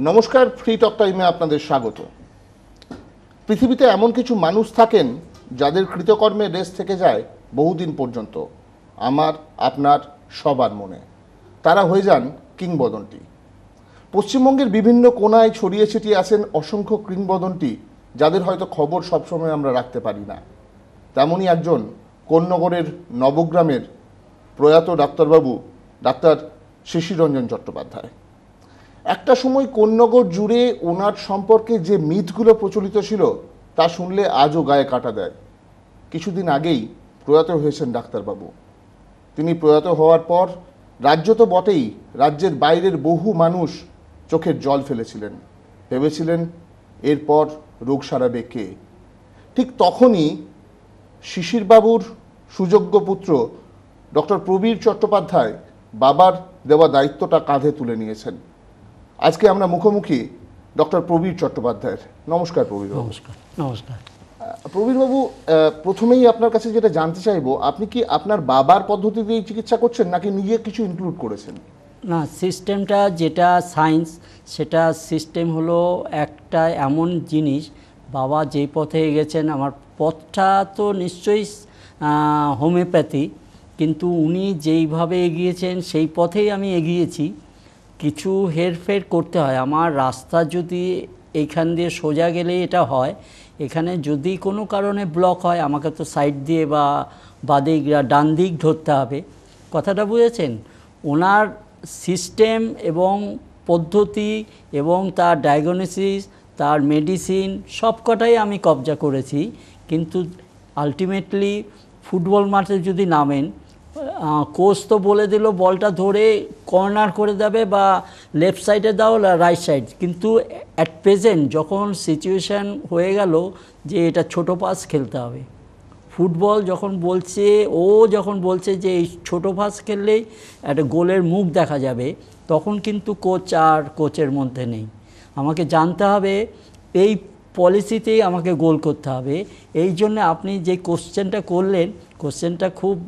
নমস্কার, ফ্রি টক টাইমে আপনাদের স্বাগত। পৃথিবীতে এমন কিছু মানুষ থাকেন যাদের কৃতকর্মের রেশ থেকে যায় বহুদিন পর্যন্ত, আমার আপনার সবার মনে। তারা হয়ে যান কিংবদন্তি। পশ্চিমবঙ্গের বিভিন্ন কোণায় ছড়িয়ে ছিটিয়ে আছেন অসংখ্য কিংবদন্তি, যাদের হয়তো খবর সবসময় আমরা রাখতে পারি না। তেমনই একজন কোন্নগরের নবগ্রামের প্রয়াত ডাক্তারবাবু ডাক্তার শিশির রঞ্জন চট্টোপাধ্যায়। একটা সময় কোন্নগর জুড়ে ওনার সম্পর্কে যে মিথগুলো প্রচলিত ছিল তা শুনলে আজও গায়ে কাটা দেয়। কিছুদিন আগেই প্রয়াত হয়েছেন ডাক্তারবাবু। তিনি প্রয়াত হওয়ার পর রাজ্য তো বটেই, রাজ্যের বাইরের বহু মানুষ চোখের জল ফেলেছিলেন, ভেবেছিলেন এরপর রোগ সারাবে কে। ঠিক তখনই শিশিরবাবুর সুযোগ্য পুত্র ডক্টর প্রবীর চট্টোপাধ্যায় বাবার দেওয়া দায়িত্বটা কাঁধে তুলে নিয়েছেন। আজকে আমরা মুখোমুখি ডক্টর প্রবীর চট্টোপাধ্যায়ের। নমস্কার প্রবীরবাবু। নমস্কার। নমস্কার প্রবীরবাবু, প্রথমেই আপনার কাছে যেটা জানতে চাইবো, আপনি কি আপনার বাবার পদ্ধতিতেই চিকিৎসা করছেন নাকি নিজে কিছু ইনক্লুড করেছেন? না, সিস্টেমটা যেটা সায়েন্স, সেটা সিস্টেম হলো একটা এমন জিনিস, বাবা যেই পথে এগেছেন, আমার পথটা তো নিশ্চয়ই হোমিওপ্যাথি, কিন্তু উনি যেইভাবে এগিয়েছেন সেই পথেই আমি এগিয়েছি। কিছু হেরফের করতে হয়। আমার রাস্তা যদি এইখান দিয়ে সোজা গেলেই এটা হয়, এখানে যদি কোনো কারণে ব্লক হয় আমাকে তো সাইড দিয়ে বা বাদিক ডান দিক ধরতে হবে। কথাটা বুঝেছেন? ওনার সিস্টেম এবং পদ্ধতি এবং তার ডায়াগনোসিস, তার মেডিসিন সবকটাই আমি কবজা করেছি। কিন্তু আলটিমেটলি ফুটবল মাঠে যদি নামেন, কোচ তো বলে দিল বলটা ধরে কর্নার করে দেবে বা লেফট সাইডে দাও রাইট সাইড, কিন্তু অ্যাট প্রেজেন্ট যখন সিচুয়েশান হয়ে গেল যে এটা ছোটো পাস খেলতে হবে, ফুটবল যখন বলছে যে এই ছোটো পাস খেললেই একটা গোলের মুখ দেখা যাবে, তখন কিন্তু কোচ আর কোচের মধ্যে নেই। আমাকে জানতে হবে এই পলিসিতেই আমাকে গোল করতে হবে। এই জন্য আপনি যে কোশ্চেনটা করলেন, কোশ্চেনটা খুব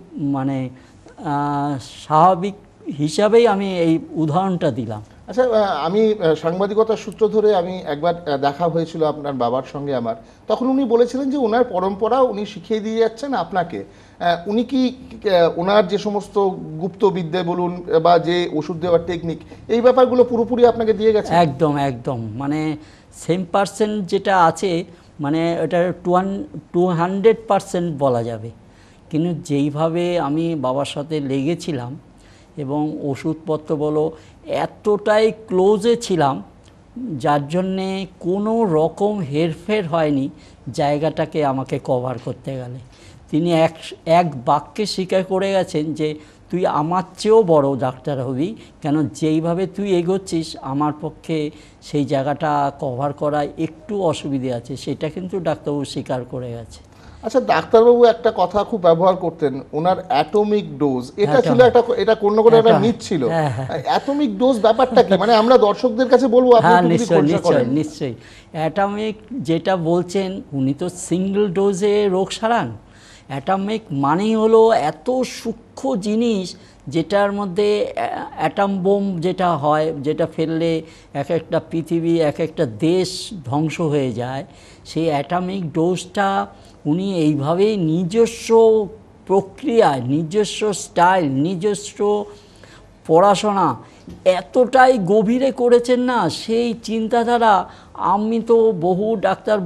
স্বাভাবিক হিসাবেই আমি এই উদাহরণটা দিলাম। আচ্ছা, আমি সাংবাদিকতার সূত্র ধরে আমি একবার দেখা হয়েছিল আপনার বাবার সঙ্গে আমার, তখন উনি বলেছিলেন যে ওনার পরম্পরা উনি শিখিয়ে দিয়ে যাচ্ছেন আপনাকে। উনি কি ওনার যে সমস্ত গুপ্ত বিদ্যা বলুন বা যে ওষুধ দেওয়ার টেকনিক, এই ব্যাপারগুলো পুরোপুরি আপনাকে দিয়ে গেছে? একদম একদম, সেম পার্সেন্ট যেটা আছে, এটা 200% বলা যাবে। কিন্তু যেইভাবে আমি বাবার সাথে লেগেছিলাম এবং ওষুধপত্র বলো এতটাই ক্লোজে ছিলাম, যার জন্যে কোনো রকম হেরফের হয়নি জায়গাটাকে আমাকে কভার করতে গেলে। তিনি এক বাক্যে স্বীকার করে গেছেন যে তুই আমার চেয়েও বড় ডাক্তার হবি, কেন যেইভাবে তুই এগোচ্ছিস আমার পক্ষে সেই জায়গাটা কভার করা একটু অসুবিধে আছে, সেটা কিন্তু ডাক্তারবাবু স্বীকার করে গেছে। আচ্ছা, ডাক্তারবাবু একটা কথা খুব ব্যবহার করতেন, ওনার অ্যাটমিক ডোজ, এটা ছিল এটা কোন একটা মিথ ছিল। অ্যাটমিক ডোজ ব্যাপারটা কি? আমরা দর্শকদের কাছে বলবো, নিশ্চয়ই অ্যাটমিক যেটা বলছেন, উনি তো সিঙ্গেল ডোজে রোগ সারান। অ্যাটমিক মানেই হলো এত সূক্ষ্ম জিনিস, যেটার মধ্যে অ্যাটম বোম যেটা হয়, যেটা ফেললে এক একটা পৃথিবী, এক একটা দেশ ধ্বংস হয়ে যায়, সেই অ্যাটমিক ডোজটা উনি এইভাবেই নিজস্ব প্রক্রিয়ায়, নিজস্ব স্টাইল, নিজস্ব পড়াশোনা এতটাই গভীরে করেছেন না, সেই চিন্তাধারা আমি তো বহু ডাক্তার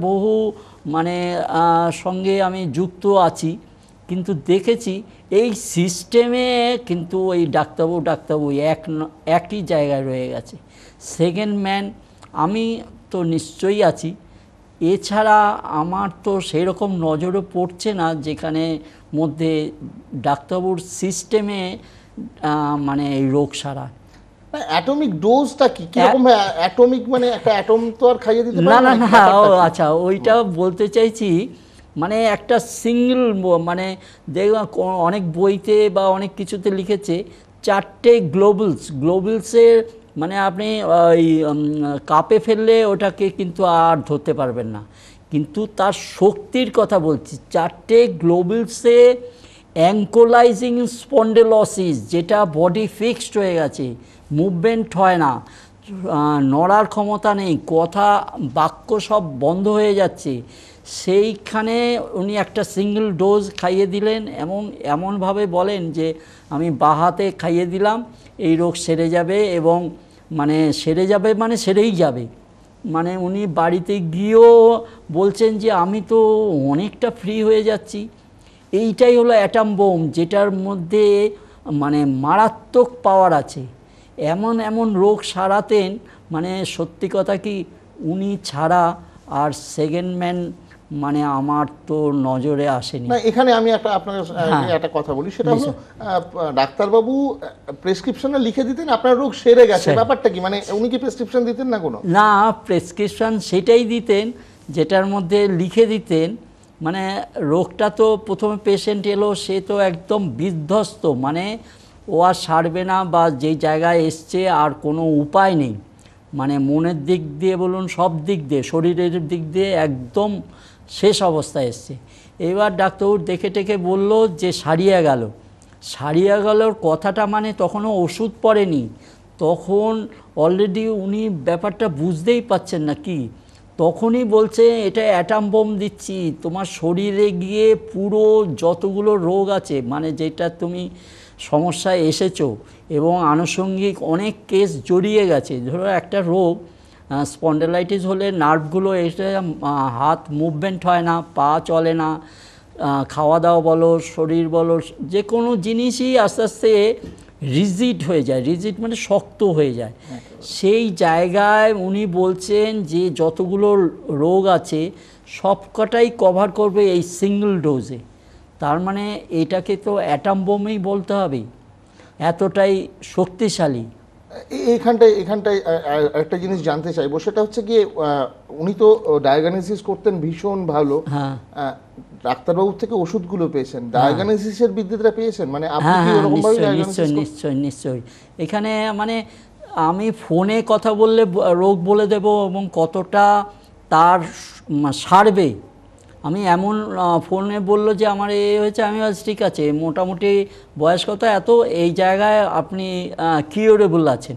সঙ্গে আমি যুক্ত আছি, কিন্তু দেখেছি এই সিস্টেমে কিন্তু এই ডাক্তারবাবু একই জায়গায় রয়ে গেছে। সেকেন্ড ম্যান আমি তো নিশ্চয়ই আছি, এছাড়া আমার তো সেই রকম নজরও পড়ছে না যেখানে মধ্যে ডাক্তারবাবুর সিস্টেমে এই রোগ সারা। অ্যাটমিক ডোজটা কি রকম? অ্যাটমিক একটা অ্যাটম তো আর খাইয়ে দিতে না। আচ্ছা, ওইটা বলতে চাইছি, একটা সিঙ্গেল দেখবেন অনেক বইতে বা অনেক কিছুতে লিখেছে 4টে গ্লোবুলসের, আপনি ওই কাপে ফেললে ওটাকে কিন্তু আর ধরতে পারবেন না, কিন্তু তার শক্তির কথা বলছি। 4টে গ্লোবুলসে অ্যাঙ্কোলাইজিং স্পন্ডেলোসিস, যেটা বডি ফিক্সড হয়ে গেছে, মুভমেন্ট হয় না, নড়ার ক্ষমতা নেই, কথা বাক্য সব বন্ধ হয়ে যাচ্ছে। সেইখানে উনি একটা সিঙ্গেল ডোজ খাইয়ে দিলেন, এমনভাবে বলেন যে আমি বাঁ হাতে খাইয়ে দিলাম, এই রোগ সেরে যাবে, এবং মানে সেরে যাবে মানে সেরেই যাবে। মানে উনি বাড়িতে গিয়েও বলছেন যে আমি তো অনেকটা ফ্রি হয়ে যাচ্ছি। এইটাই হলো অ্যাটম বোম, যেটার মধ্যে মানে মারাত্মক পাওয়ার আছে। এমন এমন রোগ সারাতেন, মানে সত্যি কথা কি উনি ছাড়া আর সেকেন্ড ম্যান মানে আমার তো নজরে আসেনি। না, এখানে আমি আপনার হ্যাঁ। একটা কথা বলি, সেটা হলো ডাক্তারবাবু প্রেসক্রিপশনে লিখে দিতেন আপনার রোগ সেরে গেছে, ব্যাপারটা কি? মানে উনি কি প্রেসক্রিপশন দিতেন না কোনো? না, প্রেসক্রিপশন সেটাই দিতেন যেটার মধ্যে লিখে দিতেন। মানে রোগটা তো প্রথমে পেশেন্ট এলো, সে তো একদম বিধ্বস্ত, মানে ও আর সারবে না, বা যেই জায়গায় এসছে আর কোনো উপায় নেই। মানে মনের দিক দিয়ে বলুন, সব দিক দিয়ে, শরীরের দিক দিয়ে একদম শেষ অবস্থায় এসছে। এবার ডাক্তারবাবু দেখে টেকে বলল যে সারিয়ে গেল। সারিয়ে গেলোর কথাটা মানে তখনও ওষুধ পড়েনি, তখন অলরেডি উনি ব্যাপারটা বুঝতেই পাচ্ছেন না কি, তখনই বলছে এটা অ্যাটম বোম দিচ্ছি তোমার শরীরে গিয়ে, পুরো যতগুলো রোগ আছে, মানে যেটা তুমি সমস্যায় এসেছো, এবং আনুষঙ্গিক অনেক কেস জড়িয়ে গেছে। ধরো একটা রোগ স্পন্ডেলাইটিস হলে নার্ভগুলো এসে হাত মুভমেন্ট হয় না, পা চলে না, খাওয়া দাওয়া বলো, শরীর বলো, যে কোনো জিনিসই আস্তে আস্তে রিজিড হয়ে যায়। রিজিড মানে শক্ত হয়ে যায়। সেই জায়গায় উনি বলছেন যে যতগুলো রোগ আছে সবকটাই কভার করবে এই সিঙ্গেল ডোজে। তার মানে এটাকে তো অ্যাটম বোমই বলতে হবে, এতটাই শক্তিশালী। এখানটায় একটা জিনিস জানতে চাইবো, সেটা হচ্ছে গিয়ে উনি তো ডায়াগনোসিস করতেন ভীষণ ভালো। হ্যাঁ ডাক্তারবাবুর থেকে ওষুধগুলো পেয়েছেন, ডায়াগনোসিসের বিদ্যাটা পেয়েছেন, মানে আপনি হ্যাঁ কি হ্যাঁ, ওরকম ভাবে নিশ্চয়ই ডায়াগনোসিস? নিশ্চয়ই নিশ্চয়ই নিশ্চয়ই। এখানে মানে আমি ফোনে কথা বললে রোগ বলে দেব, এবং কতটা তার সারবে। আমি এমন ফোনে বললো যে আমার এ হয়েছে, আমি আজ ঠিক আছে, মোটামুটি বয়স কত এত, এই জায়গায় আপনি কিউরেবল আছেন।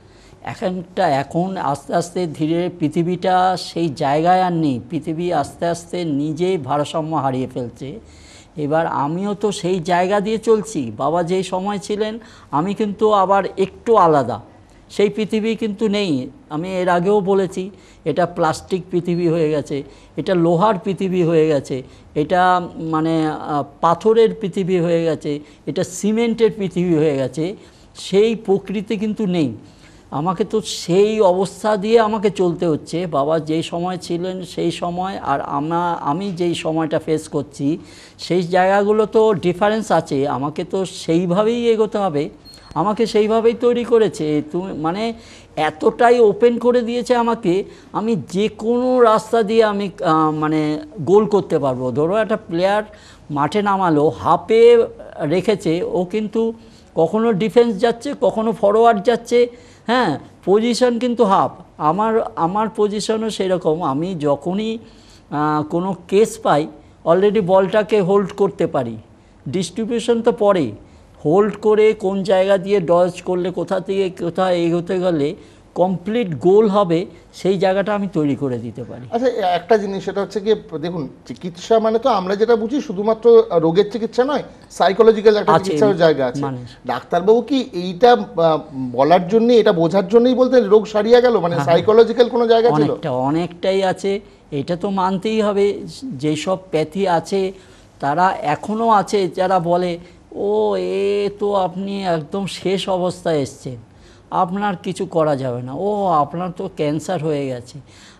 এখন আস্তে আস্তে ধীরে পৃথিবীটা সেই জায়গায় আর নেই, পৃথিবী আস্তে আস্তে নিজেই ভারসাম্য হারিয়ে ফেলছে। এবার আমিও তো সেই জায়গা দিয়ে চলছি। বাবা যেই সময় ছিলেন, আমি কিন্তু আবার একটু আলাদা, সেই পৃথিবী কিন্তু নেই। আমি এর আগেও বলেছি, এটা প্লাস্টিক পৃথিবী হয়ে গেছে, এটা লোহার পৃথিবী হয়ে গেছে, এটা মানে পাথরের পৃথিবী হয়ে গেছে, এটা সিমেন্টের পৃথিবী হয়ে গেছে। সেই প্রকৃতি কিন্তু নেই। আমাকে তো সেই অবস্থা দিয়ে আমাকে চলতে হচ্ছে। বাবা যেই সময় ছিলেন সেই সময়, আর আমি যেই সময়টা ফেস করছি, সেই জায়গাগুলো তো ডিফারেন্স আছে। আমাকে তো সেইভাবেই এগোতে হবে, আমাকে সেইভাবেই তৈরি করেছে। তুমি মানে এতটাই ওপেন করে দিয়েছে আমাকে, আমি যে কোনো রাস্তা দিয়ে আমি মানে গোল করতে পারবো। ধরো একটা প্লেয়ার মাঠে নামালো, হাফে রেখেছে, ও কিন্তু কখনো ডিফেন্স যাচ্ছে, কখনো ফরওয়ার্ড যাচ্ছে। হ্যাঁ, পজিশন কিন্তু হাফ। আমার পজিশনও সেরকম। আমি যখনই কোনো কেস পাই, অলরেডি বলটাকে হোল্ড করতে পারি। ডিস্ট্রিবিউশন তো পরে, হোল্ড করে কোন জায়গা দিয়ে ডজ করলে কোথা থেকে কোথায় এগোতে গেলে কমপ্লিট গোল হবে, সেই জায়গাটা আমি তৈরি করে দিতে পারি। আচ্ছা, একটা জিনিস, সেটা হচ্ছে কি, দেখুন, চিকিৎসা মানে তো আমরা যেটা বুঝি শুধুমাত্র রোগের চিকিৎসা নয়, সাইকোলজিক্যাল একটা চিকিৎসার জায়গা আছে। ডাক্তারবাবু কি এইটা বলার জন্য, এটা বোঝার জন্যই বলতেন রোগ সারিয়ে গেল, মানে সাইকোলজিক্যাল কোনো জায়গা ছিল? অনেকটাই আছে, এটা তো মানতেই হবে। যেসব প্যাথি আছে তারা এখনও আছে, যারা বলে ও এ তো আপনি একদম শেষ অবস্থায় এসছেন, আপনার কিছু করা যাবে না, ও আপনার তো ক্যান্সার হয়ে গেছে।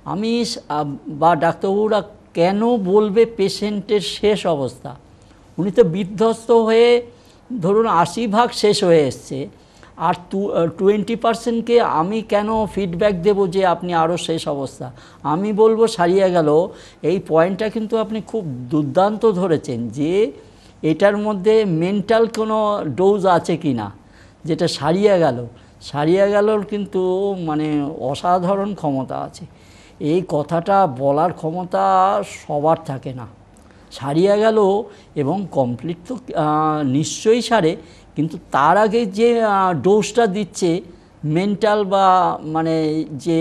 বা ডাক্তারবাবুরা কেন বলবে পেশেন্টের শেষ অবস্থা? উনি তো বিধ্বস্ত হয়ে ধরুন 80% শেষ হয়ে এসছে, আর 20%কে আমি কেন ফিডব্যাক দেব যে আপনি আরও শেষ অবস্থা? আমি বলবো সারিয়ে গেল। এই পয়েন্টটা কিন্তু আপনি খুব দুর্দান্ত ধরেছেন, যে এটার মধ্যে মেন্টাল কোনো ডোজ আছে কি না, যেটা সারিয়ে গেলর কিন্তু মানে অসাধারণ ক্ষমতা আছে। এই কথাটা বলার ক্ষমতা সবার থাকে না। সারিয়ে গেল এবং কমপ্লিট তো নিশ্চয়ই সারে, কিন্তু তার আগে যে ডোজটা দিচ্ছে মেন্টাল বা মানে যে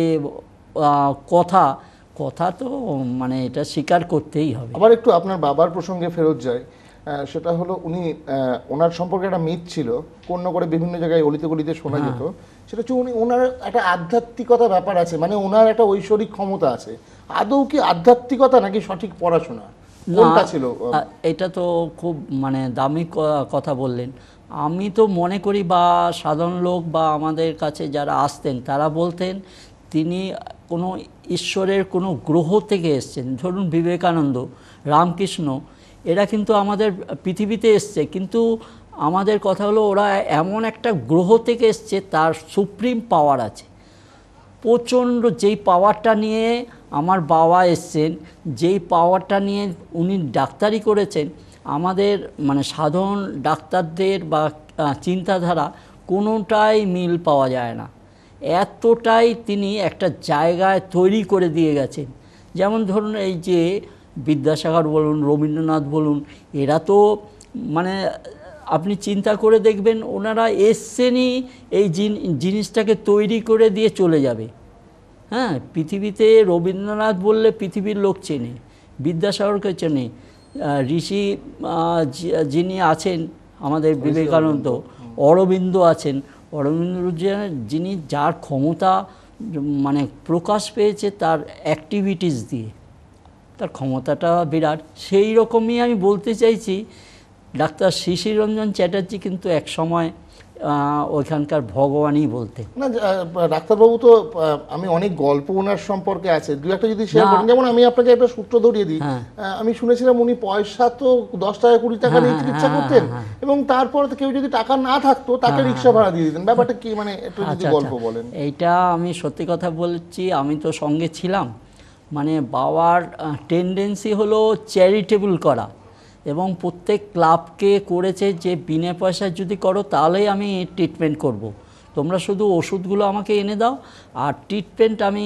কথা কথা তো মানে এটা স্বীকার করতেই হবে। আবার একটু আপনার বাবার প্রসঙ্গে ফেরত যায়, সেটা হলো উনি ওনার সম্পর্কে একটা মিথ ছিল, কোন করে বিভিন্ন জায়গায় অলিতে গলিতে শোনা যেত, সেটা হচ্ছে উনি ওনার একটা আধ্যাত্মিকতা ব্যাপার আছে, মানে ওনার একটা ঐশ্বরিক ক্ষমতা আছে। আদৌ কি আধ্যাত্মিকতা নাকি সঠিক পড়াশোনা, কোনটা ছিল? এটা তো খুব মানে দামি কথা বললেন। আমি তো মনে করি বা সাধারণ লোক বা আমাদের কাছে যারা আসতেন তারা বলতেন তিনি কোনো ঈশ্বরের কোনো গ্রহ থেকে এসছেন। ধরুন বিবেকানন্দ, রামকৃষ্ণ, এরা কিন্তু আমাদের পৃথিবীতে এসছে, কিন্তু আমাদের কথা হলো ওরা এমন একটা গ্রহ থেকে এসছে, তার সুপ্রিম পাওয়ার আছে প্রচণ্ড। যেই পাওয়ারটা নিয়ে আমার বাবা এসছেন, যেই পাওয়ারটা নিয়ে উনি ডাক্তারি করেছেন, আমাদের মানে সাধারণ ডাক্তারদের বা চিন্তাধারা কোনোটাই মিল পাওয়া যায় না। এতটাই তিনি একটা জায়গায় তৈরি করে দিয়ে গেছেন। যেমন ধরুন এই যে বিদ্যাসাগর বলুন, রবীন্দ্রনাথ বলুন, এরা তো মানে আপনি চিন্তা করে দেখবেন ওনারা এসছেনই এই জিনিসটাকে তৈরি করে দিয়ে চলে যাবে। হ্যাঁ, পৃথিবীতে রবীন্দ্রনাথ বললে পৃথিবীর লোক চেনে, বিদ্যাসাগরকে চেনে, ঋষি যিনি আছেন আমাদের বিবেকানন্দ, অরবিন্দ আছেন, অরবিন্দ যিনি যার ক্ষমতা মানে প্রকাশ পেয়েছে তার অ্যাক্টিভিটিস দিয়ে, তার ক্ষমতাটা বিরাট। সেই রকমই আমি বলতে চাইছি ডাক্তার শিশির রঞ্জন চ্যাটার্জি কিন্তু এক সময় ওইখানকার ভগবানই বলতে। না ডাক্তারবাবু তো আমি অনেক গল্প ওনার সম্পর্কে আছে, দু একটা যদি শেয়ার করেন। যেমন আমি আপনাকে একটা সূত্র ধরিয়ে দিই, আমি শুনেছিলাম উনি পয়সা তো 10 টাকা 20 টাকা নিয়ে চিকিৎসা করতেন, এবং তারপর কেউ যদি টাকা না থাকতো তাকে রিক্সা ভাড়া দিয়ে দিতেন। ব্যাপারটা কি, মানে একটু যদি গল্প বলেন। এইটা আমি সত্যি কথা বলছি, আমি তো সঙ্গে ছিলাম। মানে বাবার টেন্ডেন্সি হলো চ্যারিটেবল করা, এবং প্রত্যেক ক্লাবকে করেছে যে বিনা পয়সায় যদি করো তাহলেই আমি ট্রিটমেন্ট করব। তোমরা শুধু ওষুধগুলো আমাকে এনে দাও, আর ট্রিটমেন্ট আমি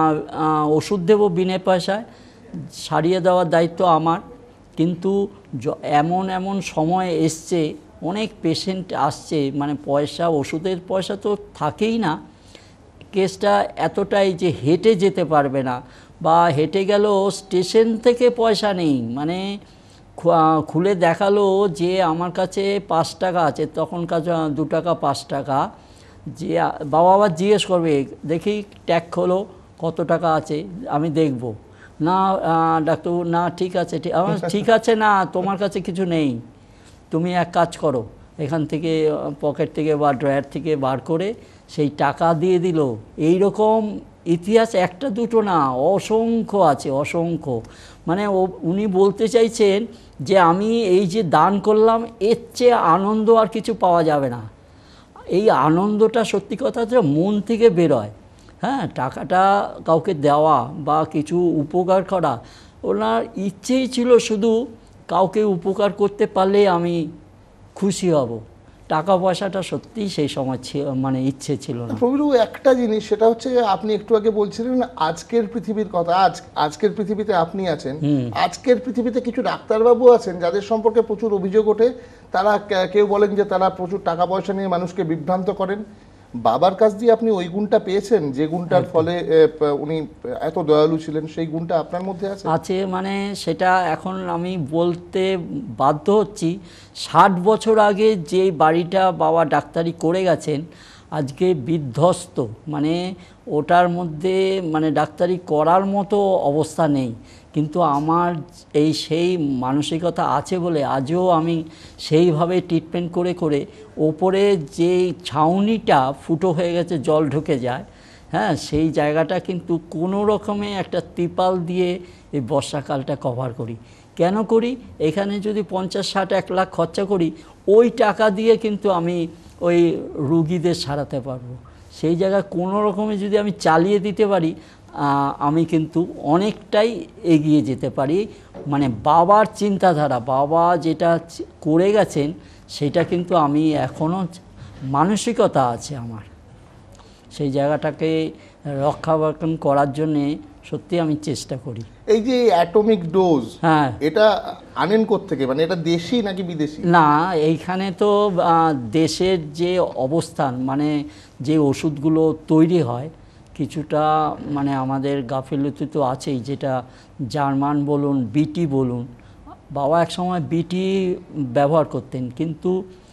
ওষুধ দেবো বিনা পয়সায়, সারিয়ে দেওয়ার দায়িত্ব আমার। কিন্তু এমন এমন সময় এসছে, অনেক পেশেন্ট আসছে, মানে পয়সা, ওষুধের পয়সা তো থাকেই না, কেসটা এতটাই যে হেঁটে যেতে পারবে না, বা হেঁটে গেল স্টেশন থেকে পয়সা নেই, মানে খুলে দেখালো যে আমার কাছে 5 টাকা আছে, তখনকার 2 টাকা 5 টাকা, যে বাবা আবার জিজ্ঞেস করবে দেখি ট্যাগ খোলো কত টাকা আছে, আমি দেখব না ডাক্তারবাবু, না ঠিক আছে, ঠিক আছে না, তোমার কাছে কিছু নেই, তুমি এক কাজ করো, এখান থেকে পকেট থেকে বা ড্রয়ার থেকে বার করে সেই টাকা দিয়ে দিল। এই রকম ইতিহাস একটা দুটো না, অসংখ্য আছে, অসংখ্য। মানে উনি বলতে চাইছেন যে আমি এই যে দান করলাম, এর চেয়ে আনন্দ আর কিছু পাওয়া যাবে না। এই আনন্দটা সত্যি কথা যে মন থেকে বেরোয়। হ্যাঁ, টাকাটা কাউকে দেওয়া বা কিছু উপকার করা, ওনার ইচ্ছেই ছিল শুধু কাউকে উপকার করতে পারলে আমি খুশি হব। টাকা পয়সাটা সত্যিই সেই সময় মানে ইচ্ছে ছিল না। প্রবীরবাবু একটা জিনিস, সেটা হচ্ছে আপনি একটু আগে বলছিলেন আজকের পৃথিবীর কথা, আজকের পৃথিবীতে আপনি আছেন, আজকের পৃথিবীতে কিছু ডাক্তারবাবু আছেন যাদের সম্পর্কে প্রচুর অভিযোগ ওঠে। তারা কেউ বলেন যে তারা প্রচুর টাকা পয়সা নিয়ে মানুষকে বিভ্রান্ত করেন। বাবার কাছ দিয়ে আপনি ওই গুণটা পেয়েছেন, যে গুণটার ফলে উনি এত দয়ালু ছিলেন, সেই গুণটা আপনার মধ্যে আছে? আছে, মানে সেটা এখন আমি বলতে বাধ্য হচ্ছি। 60 বছর আগে যে বাড়িটা বাবা ডাক্তারি করে গেছেন, আজকে বিধ্বস্ত, মানে ওটার মধ্যে মানে ডাক্তারি করার মতো অবস্থা নেই। কিন্তু আমার সেই মানসিকতা আছে বলে আজও আমি সেইভাবে ট্রিটমেন্ট করে করে ওপরে যে ছাউনিটা ফুটো হয়ে গেছে, জল ঢুকে যায়, হ্যাঁ, সেই জায়গাটা কিন্তু কোনো রকমে একটা ত্রিপাল দিয়ে এই বর্ষাকালটা কভার করি। কেন করি? এখানে যদি 50-60 1 লাখ খরচা করি, ওই টাকা দিয়ে কিন্তু আমি ওই রুগীদের সারাতে পারবো। সেই জায়গায় কোনো রকমে যদি আমি চালিয়ে দিতে পারি, আমি কিন্তু অনেকটাই এগিয়ে যেতে পারি। মানে বাবার চিন্তাধারা, বাবা যেটা করে গেছেন, সেটা কিন্তু আমি এখনও মানসিকতা আছে আমার, সেই জায়গাটাকে রক্ষাবেক্ষণ করার জন্যে সত্যি আমি চেষ্টা করি। এই যে অ্যাটমিক ডোজ, হ্যাঁ, এটা আনেন কোত্থেকে, মানে এটা দেশি নাকি বিদেশি? না এইখানে তো দেশের যে অবস্থান, মানে যে ওষুধগুলো তৈরি হয় কিছুটা মানে আমাদের গাফিলতি তো আছেই, যেটা জার্মান বলুন, বিটি বলুন। বাবা একসময় বিটি ব্যবহার করতেন, কিন্তু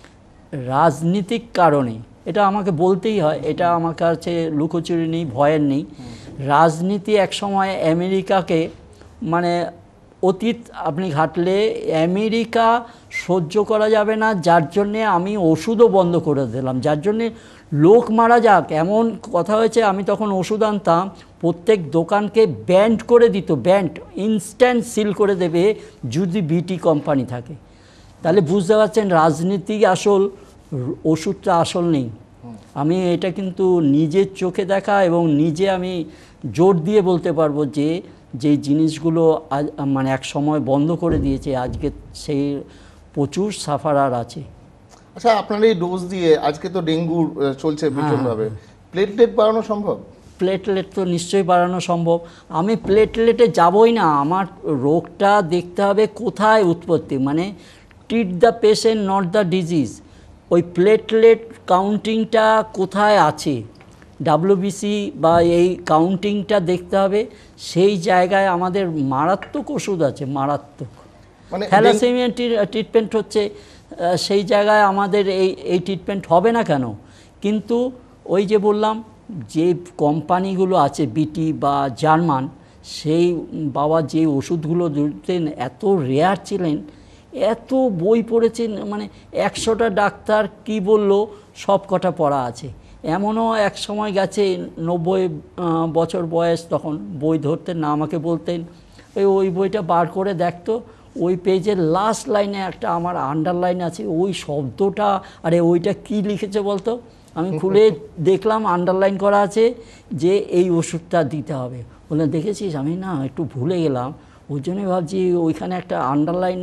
রাজনীতিক কারণে, এটা আমাকে বলতেই হয়, এটা আমার কাছে লুকোচুরি নেই, ভয়ের নেই। রাজনীতি একসময় আমেরিকাকে, মানে অতীত আপনি ঘাটলে আমেরিকা সহ্য করা যাবে না, যার জন্যে আমি ওষুধও বন্ধ করে দিলাম, যার জন্যে লোক মারা যাক এমন কথা হয়েছে। আমি তখন ওষুধ আনতাম, প্রত্যেক দোকানকে ব্যান্ড করে দিত, ব্যান্ড ইনস্ট্যান্ট সিল করে দেবে যদি বিটি কোম্পানি থাকে। তাহলে বুঝতে পারছেন রাজনীতি আসল, ওষুধটা আসল নেই। আমি এটা কিন্তু নিজের চোখে দেখা এবং নিজে আমি জোর দিয়ে বলতে পারবো যে যে জিনিসগুলো মানে এক সময় বন্ধ করে দিয়েছে, আজকে সেই প্রচুর সাফারার আছে। আচ্ছা, আপনার এই ডোজ দিয়ে আজকে তো ডেঙ্গু চলছে ভীষণভাবে, প্লেটলেট বাড়ানো সম্ভব? প্লেটলেট তো নিশ্চয়ই বাড়ানো সম্ভব। আমি প্লেটলেটে যাবই না, আমার রোগটা দেখতে হবে কোথায় উৎপত্তি, মানে treat the patient not the disease. ওই প্লেটলেট কাউন্টিংটা কোথায় আছে, ডাব্লিউবিসি বা এই কাউন্টিংটা দেখতে হবে। সেই জায়গায় আমাদের মারাত্মক ওষুধ আছে, মারাত্মক। মানে থ্যালাসেমিয়া ট্রিটমেন্ট হচ্ছে, সেই জায়গায় আমাদের এই ট্রিটমেন্ট হবে না কেন? কিন্তু ওই যে বললাম, যে কোম্পানিগুলো আছে বিটি বা জার্মান, সেই বাবা যে ওষুধগুলো দিতেন এত রেয়ার ছিলেন, এত বই পড়েছেন, মানে 100টা ডাক্তার কি বলল সব কটা পড়া আছে। এমনও এক সময় গেছে 90 বছর বয়স, তখন বই ধরতেন না, আমাকে বলতেন ওই বইটা বার করে দেখতো, ওই পেজের লাস্ট লাইনে একটা আমার আন্ডারলাইন আছে, ওই শব্দটা, আরে ওইটা কি লিখেছে বলতো? আমি খুলে দেখলাম আন্ডারলাইন করা আছে যে এই ওষুধটা দিতে হবে। বলে দেখেছিস, আমি না একটু ভুলে গেলাম, ওই জন্যই ভাবছি ওইখানে একটা আন্ডারলাইন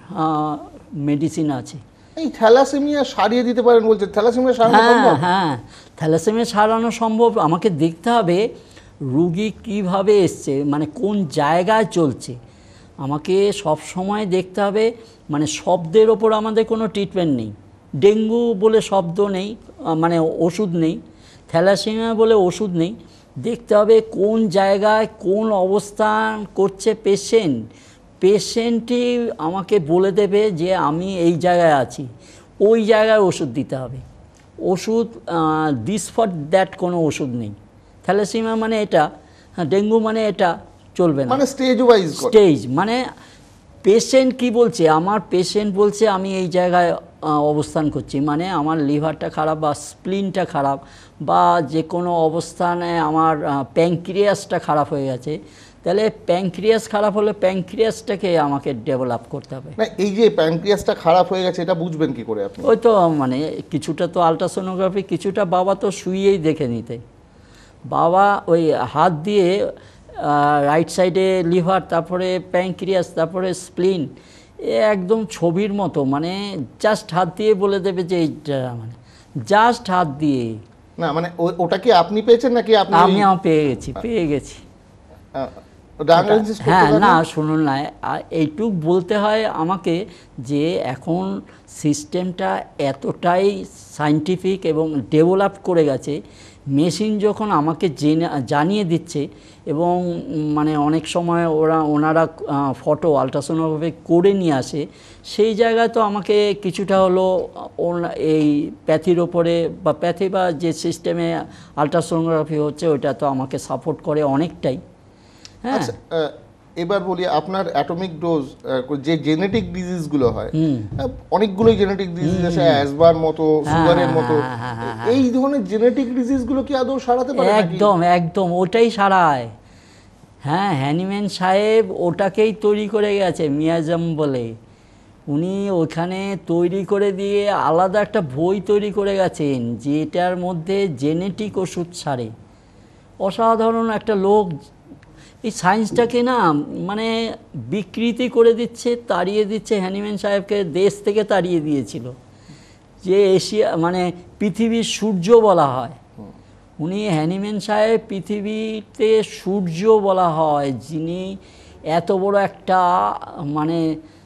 মেডিসিন আছে। এই থ্যালাসেমিয়া সারিয়ে দিতে পারেন বলছেন, থ্যালাসেমিয়া সারানো সম্ভব? হ্যাঁ, থ্যালাসেমিয়া সারানো সম্ভব। আমাকে দেখতে হবে রুগী কিভাবে এসছে, মানে কোন জায়গায় চলছে। আমাকে সব সময় দেখতে হবে, মানে শব্দের ওপর আমাদের কোনো ট্রিটমেন্ট নেই। ডেঙ্গু বলে শব্দ নেই, মানে ওষুধ নেই। থ্যালাসেমিয়া বলে ওষুধ নেই। দেখতে হবে কোন জায়গায় কোন অবস্থান করছে পেশেন্টই আমাকে বলে দেবে যে আমি এই জায়গায় আছি, ওই জায়গায় ওষুধ দিতে হবে। ওষুধ দিস ফর দ্যাট কোনো ওষুধ নেই। থ্যালাসেমিয়া মানে এটা, ডেঙ্গু মানে এটা চলবে না। মানে স্টেজ ওয়াইজ স্টেজ, মানে পেশেন্ট কি বলছে, আমার পেশেন্ট বলছে আমি এই জায়গায় অবস্থান করছি, মানে আমার লিভারটা খারাপ বা স্প্লিনটা খারাপ, বা যে কোনো অবস্থানে আমার প্যাঙ্ক্রিয়াসটা খারাপ হয়ে গেছে, তাহলে প্যাঙ্ক্রিয়াস খারাপ হলে প্যাঙ্ক্রিয়াসটাকে আমাকে ডেভেলপ করতে হবে। না, এই যে প্যাঙ্ক্রিয়াসটা খারাপ হয়ে গেছে এটা বুঝবেন কি করে আপনি? ওই তো মানে কিছুটা তো আলট্রাসোনোগ্রাফি, কিছুটা বাবা তো শুয়েই দেখে নিতে। বাবা ওই হাত দিয়ে রাইট সাইডে লিভার, তারপরে প্যাঙ্ক্রিয়াস, তারপরে স্প্লিন, একদম ছবির মতো, মানে জাস্ট হাত দিয়ে বলে দেবে যে এইটা, মানে জাস্ট হাত দিয়ে। না মানে ওটা কি আপনি পেয়েছেন নাকি আপনি? আমিও পেয়ে গেছি। হ্যাঁ, না শুনুন না, এইটুক বলতে হয় আমাকে যে এখন সিস্টেমটা এতটাই সায়েন্টিফিক এবং ডেভেলপ করে গেছে, মেশিন যখন আমাকে জানিয়ে দিচ্ছে, এবং মানে অনেক সময় ওনারা ফটো আলট্রাসোনোগ্রাফি করে নিয়ে আসে, সেই জায়গায় তো আমাকে কিছুটা হলো এই প্যাথির ওপরে বা প্যাথি বা যে সিস্টেমে আলট্রাসোনোগ্রাফি হচ্ছে ওইটা তো আমাকে সাপোর্ট করে অনেকটাই। হ্যাঁ, এবার বলি আপনার অ্যাটমিক ডোজ যে জেনেটিক ডিজিজগুলো হয়, অনেকগুলোই জেনেটিক ডিজিজ আছে, অ্যাজমার মতো, সুগারের মতো, এই ধরনের জেনেটিক ডিজিজগুলো কি আদৌ সারাতে পারে? একদম ওটাই সারায়। হ্যাঁ, হ্যানিম্যান সাহেব ওটাকেই তৈরি করে গেছে, মিয়াজম বলে। উনি ওখানে তৈরি করে দিয়ে আলাদা একটা বই তৈরি করে গেছেন যেটার মধ্যে জেনেটিক ওষুধ সারে। অসাধারণ একটা লোক। এই সায়েন্সটাকে না মানে বিকৃতি করে দিচ্ছে, তাড়িয়ে দিচ্ছে। হ্যানিম্যান সাহেবকে দেশ থেকে তাড়িয়ে দিয়েছিল, যে এশিয়া মানে পৃথিবীর সূর্য বলা হয়। উনি হ্যানিম্যান সাহেব পৃথিবীতে সূর্য বলা হয়, যিনি এত বড় একটা মানে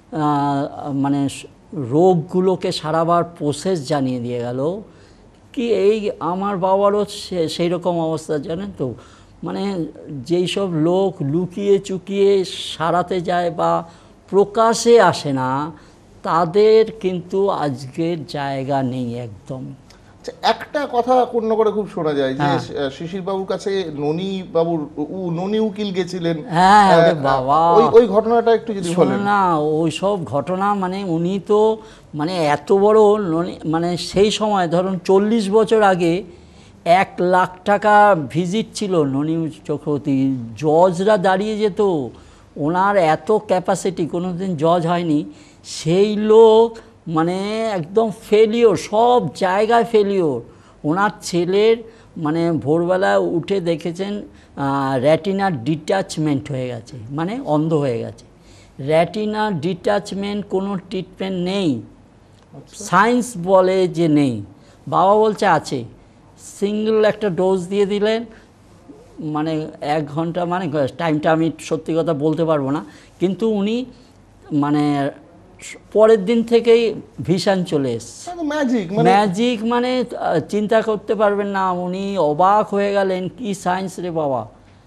মানে রোগগুলোকে সারাবার প্রসেস জানিয়ে দিয়ে গেল। কি এই আমার বাবারও সেই রকম অবস্থা, জানেন তো, মানে যেই সব লোক লুকিয়ে চুকিয়ে সারাতে যায় বা প্রকাশে আসে না, তাদের কিন্তু আজকের জায়গা নেই একদম। আচ্ছা, একটা কথা পূর্ণ করে খুব শোনা যায় যে হ্যাঁ। শিশির বাবুর কাছে ননি উকিল গেছিলেন। হ্যাঁ, ওরে বাবা, ওই ওই ঘটনাটা একটু যদি শোনো বলেন। না, ওই সব ঘটনা, মানে উনি তো মানে এত বড় মানে সেই সময় ধরুন 40 বছর আগে 1 লাখ টাকা ভিজিট ছিল ননি চক্রবর্তী, জজরা দাঁড়িয়ে যেত, ওনার এত ক্যাপাসিটি, কোনো দিন জজ হয়নি সেই লোক, মানে একদম ফেলিওর, সব জায়গায় ফেলিওর। ওনার ছেলের মানে ভোরবেলা উঠে দেখেছেন রেটিনার ডিট্যাচমেন্ট হয়ে গেছে, মানে অন্ধ হয়ে গেছে। রেটিনার ডিট্যাচমেন্ট কোনো ট্রিটমেন্ট নেই, সায়েন্স বলে যে নেই, বাবা বলছে আছে। সিঙ্গল একটা ডোজ দিয়ে দিলেন, মানে 1 ঘন্টা, মানে টাইমটা আমি সত্যি কথা বলতে পারবো না, কিন্তু উনি মানে পরের দিন থেকেই ভিশন চলে এসছে। ম্যাজিক ম্যাজিক মানে চিন্তা করতে পারবেন না, উনি অবাক হয়ে গেলেন, কি সায়েন্স রে বাবা।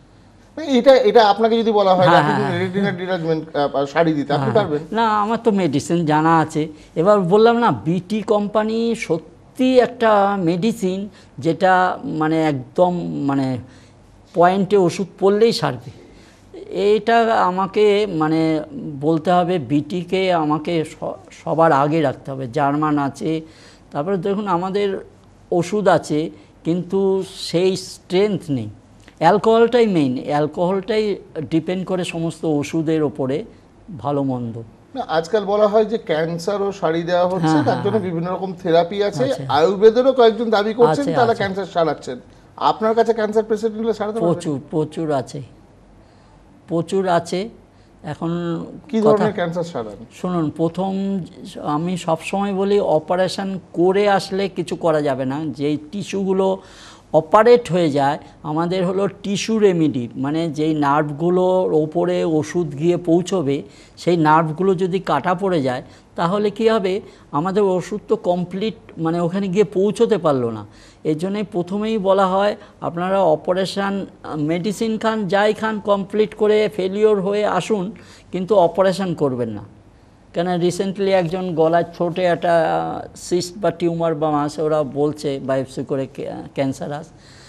এটা এটা আপনাকে যদি বলা হয় হ্যাঁ, আপনি হ্যাঁ, রেটিনা ডিটাচমেন্ট শাড়ি দিতে আপনি পারবেন? না, আমার তো মেডিসিন জানা আছে। এবার বললাম না, বিটি কোম্পানি সত্যি একটা মেডিসিন, যেটা মানে একদম মানে পয়েন্টে ওষুধ পড়লেই সারবে। এইটা আমাকে মানে বলতে হবে, বিটিকে আমাকে সবার আগে রাখতে হবে। জার্মান আছে, তারপরে দেখুন আমাদের ওষুধ আছে, কিন্তু সেই স্ট্রেংথ নেই। অ্যালকোহলটাই মেইন, অ্যালকোহলটাই ডিপেন্ড করে সমস্ত ওষুধের ওপরে, ভালো মন্দ। না, আজকাল বলা হয় যে ক্যান্সারও সারিয়ে দেওয়া হচ্ছে, হ্যাঁ, তার হ্যাঁ, জন্য বিভিন্ন রকম থেরাপি আছে। আছে। আয়ুর্বেদেরও কয়েকজন দাবি করছেন আছে, তারা আছে। ক্যান্সার সারাচ্ছেন। আপনার কাছে ক্যান্সার পেশেন্ট হলে সারাতে পারবেন? প্রচুর প্রচুর আছে, প্রচুর আছে। এখন কি ধরনের ক্যান্সার সারান? শুনুন, প্রথম আমি সবসময় বলি, অপারেশন করে আসলে কিছু করা যাবে না। যেই টিস্যুগুলো অপারেট হয়ে যায়, আমাদের হলো টিস্যু রেমিডি, মানে যেই নার্ভগুলোর ওপরে ওষুধ গিয়ে পৌঁছবে, সেই নার্ভগুলো যদি কাটা পড়ে যায়, তাহলে কি হবে, আমাদের ওষুধ তো কমপ্লিট মানে ওখানে গিয়ে পৌঁছতে পারলো না। এর জন্যই প্রথমেই বলা হয়, আপনারা অপারেশান মেডিসিন খান, যাই খান, কমপ্লিট করে ফেলিওর হয়ে আসুন, কিন্তু অপারেশান করবেন না। কেন, রিসেন্টলি একজন গলায় ছোটে একটা সিস্ট বা টিউমার বা মাস, ওরা বলছে বায়োপসি করে ক্যান্সারাস,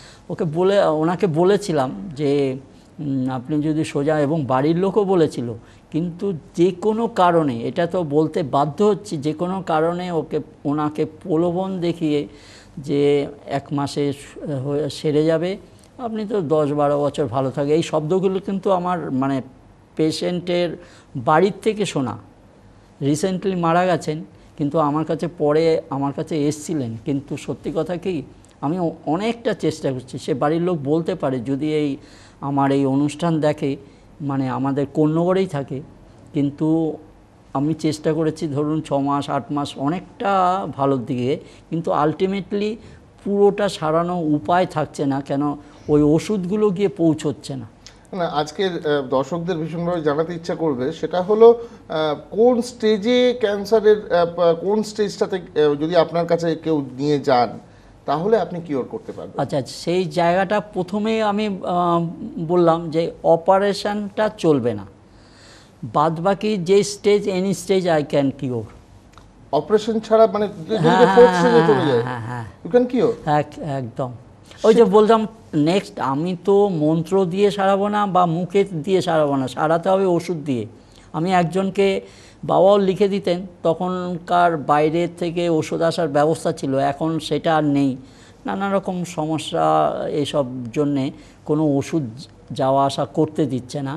ওনাকে বলেছিলাম যে আপনি যদি সোজা, এবং বাড়ির লোকও বলেছিল, কিন্তু যে কোনো কারণে, এটা তো বলতে বাধ্য হচ্ছি, যে কোনো কারণে ওনাকে প্রলোভন দেখিয়ে যে 1 মাসে সেরে যাবে, আপনি তো 10-12 বছর ভালো থাকে, এই শব্দগুলো কিন্তু আমার মানে পেশেন্টের বাড়ির থেকে শোনা। রিসেন্টলি মারা গেছেন, কিন্তু আমার কাছে এসছিলেন, কিন্তু সত্যি কথা কি, আমি অনেকটা চেষ্টা করছি, সে বাড়ির লোক বলতে পারে যদি আমার এই অনুষ্ঠান দেখে, মানে আমাদের কোন্নগরেই থাকে, কিন্তু আমি চেষ্টা করেছি ধরুন 6 মাস 8 মাস, অনেকটা ভালোর দিকে, কিন্তু আলটিমেটলি পুরোটা সারানো উপায় থাকছে না, কেন ওই ওষুধগুলো গিয়ে পৌঁছচ্ছে না। না, আজকের দর্শকদের ভীষণভাবে জানাতে ইচ্ছা করবে, সেটা হলো কোন স্টেজে ক্যান্সারের, কোন স্টেজটাতে যদি আপনার কাছে কেউ নিয়ে যান, তাহলে আপনি কিওর করতে পারবেন? আচ্ছা, সেই জায়গাটা প্রথমে আমি বললাম যে অপারেশনটা চলবে না, বাদ বাকি যে stage, any stage I can cure. Operation ছাড়া মানে হ্যাঁ, ফোর্থ স্টেজে চলে যায়, হ্যাঁ, হ্যাঁ, ইউ ক্যান কিওর? একদম। ওই যে বললাম, নেক্সট আমি তো মন্ত্র দিয়ে সারাবো না বা মুখে দিয়ে সারাবো না, সারাতে হবে ওষুধ দিয়ে। আমি একজনকে, বাবাও লিখে দিতেন, তখনকার বাইরে থেকে ওষুধ আসার ব্যবস্থা ছিল, এখন সেটা আর নেই, নানা রকম সমস্যা, এইসব জন্যে কোনো ওষুধ যাওয়া আসা করতে দিচ্ছে না।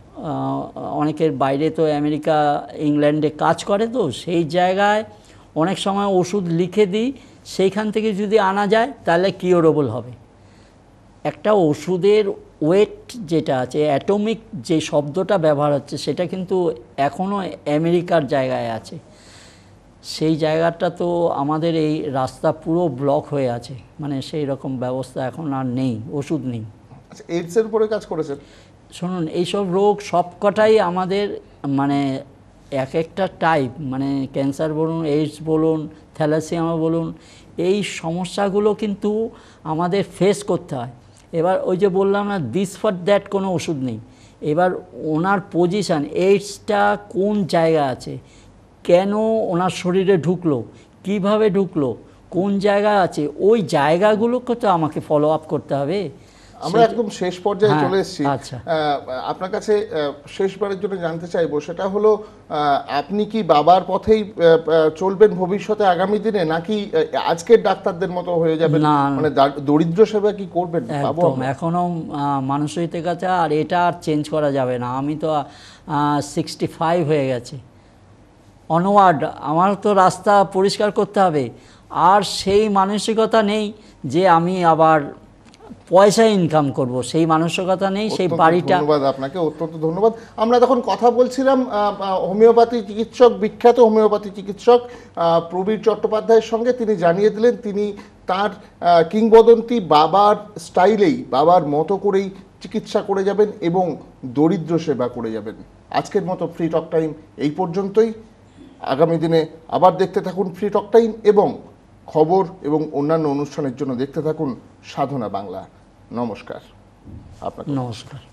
অনেকের বাইরে তো আমেরিকা ইংল্যান্ডে কাজ করে, তো সেই জায়গায় অনেক সময় ওষুধ লিখে দিই, সেইখান থেকে যদি আনা যায় তাহলে কিওরেবল হবে। একটা ওষুধের ওয়েট যেটা আছে, অ্যাটমিক যে শব্দটা ব্যবহার হচ্ছে, সেটা কিন্তু এখনও আমেরিকার জায়গায় আছে। সেই জায়গাটা তো আমাদের এই রাস্তা পুরো ব্লক হয়ে আছে, মানে সেই রকম ব্যবস্থা এখন আর নেই, ওষুধ নেই। আচ্ছা, এইডসের উপরে কাজ করেছেন? শুনুন, এইসব রোগ সবকটাই আমাদের মানে এক একটা টাইপ, মানে ক্যান্সার বলুন, এইডস বলুন, থ্যালাসিয়ামা বলুন, এই সমস্যাগুলো কিন্তু আমাদের ফেস করতে হয়। এবার ওই যে বললাম না, দিস ফর দ্যাট কোনো ওষুধ নেই। এবার ওনার পজিশান, এইডসটা কোন জায়গা আছে, কেন ওনার শরীরে ঢুকলো, কিভাবে ঢুকলো, কোন জায়গায় আছে, ওই জায়গাগুলোকে তো আমাকে ফলো আপ করতে হবে। আমরা একদম শেষ পর্যায়ে হ্যাঁ, চলে এসেছি। আচ্ছা। আপনার কাছে শেষবারের জন্য জানতে চাইবো, সেটা হলো আপনি কি বাবার পথেই চলবেন ভবিষ্যতে আগামী দিনে, নাকি আজকের ডাক্তারদের মতো হয়ে যাবেন? না, মানে দরিদ্র সেবা কি করবেন? পাবো একদম, আমরা? এখনও মানসিকতার কাছে, আর এটা আর চেঞ্জ করা যাবে না। আমি তো 65 হয়ে গেছে, অনওয়ার্ড, আমার তো রাস্তা পরিষ্কার করতে হবে। আর সেই মানসিকতা নেই যে আমি আবার পয়সা ইনকাম করব, সেই মানসিকতা নেই, সেই অত্যন্ত বাড়িটা। ধন্যবাদ আপনাকে, অত্যন্ত ধন্যবাদ। আমরা তখন কথা বলছিলাম হোমিওপ্যাথি চিকিৎসক, বিখ্যাত হোমিওপ্যাথি চিকিৎসক প্রবীর চট্টোপাধ্যায়ের সঙ্গে। তিনি জানিয়ে দিলেন তিনি তার কিংবদন্তি বাবার স্টাইলেই, বাবার মতো করেই চিকিৎসা করে যাবেন এবং দরিদ্র সেবা করে যাবেন। আজকের মতো ফ্রি টক টাইম এই পর্যন্তই। আগামী দিনে আবার দেখতে থাকুন ফ্রি টক টাইম, এবং খবর এবং অন্যান্য অনুষ্ঠানের জন্য দেখতে থাকুন সাধনা বাংলা। নমস্কার আপনাকে। নমস্কার।